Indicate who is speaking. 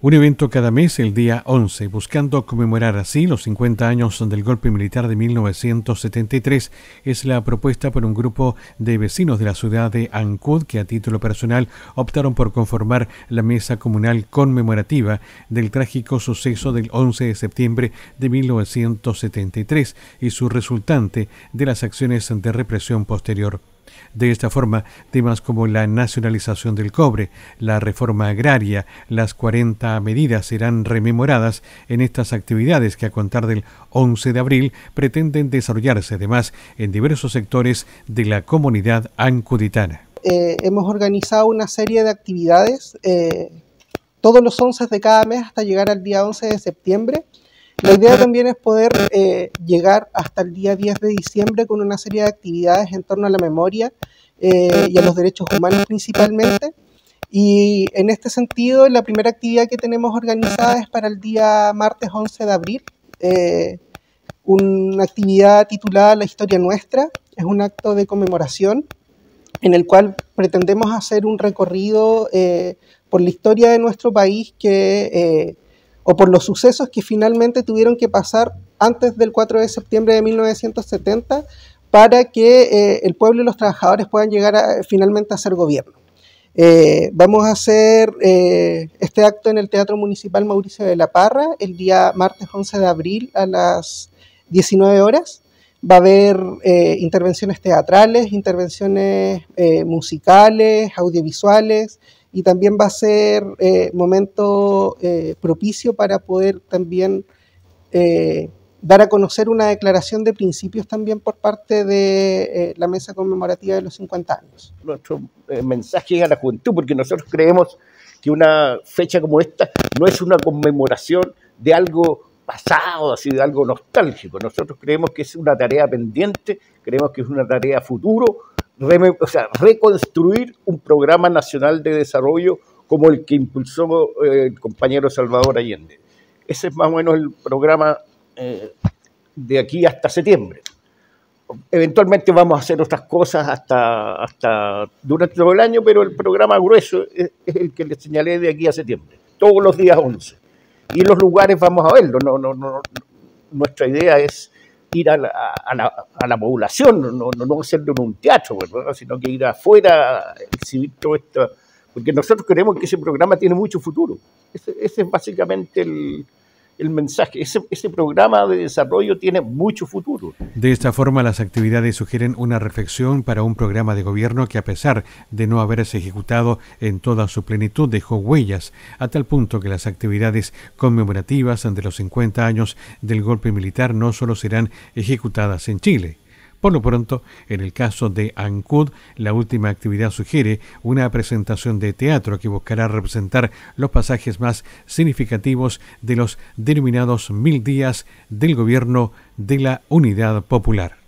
Speaker 1: Un evento cada mes el día 11, buscando conmemorar así los 50 años del golpe militar de 1973, es la propuesta por un grupo de vecinos de la ciudad de Ancud que a título personal optaron por conformar la mesa comunal conmemorativa del trágico suceso del 11 de septiembre de 1973 y su resultante de las acciones de represión posterior. De esta forma, temas como la nacionalización del cobre, la reforma agraria, las 40 medidas serán rememoradas en estas actividades que a contar del 11 de abril pretenden desarrollarse además en diversos sectores de la comunidad ancuditana.
Speaker 2: Hemos organizado una serie de actividades todos los 11 de cada mes hasta llegar al día 11 de septiembre. La idea también es poder llegar hasta el día 10 de diciembre con una serie de actividades en torno a la memoria y a los derechos humanos principalmente. Y en este sentido, la primera actividad que tenemos organizada es para el día martes 11 de abril, una actividad titulada La Historia Nuestra. Es un acto de conmemoración en el cual pretendemos hacer un recorrido por la historia de nuestro país o por los sucesos que finalmente tuvieron que pasar antes del 4 de septiembre de 1970 para que el pueblo y los trabajadores puedan llegar finalmente a ser gobierno. Vamos a hacer este acto en el Teatro Municipal Mauricio de la Parra el día martes 11 de abril a las 19 horas. Va a haber intervenciones teatrales, intervenciones musicales, audiovisuales, y también va a ser momento propicio para poder también dar a conocer una declaración de principios también por parte de la mesa conmemorativa de los 50 años.
Speaker 3: Nuestro mensaje es a la juventud, porque nosotros creemos que una fecha como esta no es una conmemoración de algo pasado, así de algo nostálgico. Nosotros creemos que es una tarea pendiente, creemos que es una tarea futuro, reconstruir un programa nacional de desarrollo como el que impulsó el compañero Salvador Allende. Ese es más o menos el programa de aquí hasta septiembre. Eventualmente vamos a hacer otras cosas hasta durante todo el año, pero el programa grueso es el que les señalé de aquí a septiembre, todos los días 11. Y en los lugares vamos a verlo. Nuestra idea es ir a la población, no hacerlo en un teatro, ¿verdad? Sino que ir afuera a exhibir todo esto, porque nosotros creemos que ese programa tiene mucho futuro. Ese es básicamente el mensaje. Ese programa de desarrollo tiene mucho futuro.
Speaker 1: De esta forma, las actividades sugieren una reflexión para un programa de gobierno que, a pesar de no haberse ejecutado en toda su plenitud, dejó huellas, a tal punto que las actividades conmemorativas de los 50 años del golpe militar no solo serán ejecutadas en Chile. Por lo pronto, en el caso de Ancud, la última actividad sugiere una presentación de teatro que buscará representar los pasajes más significativos de los denominados 1000 días del gobierno de la Unidad Popular.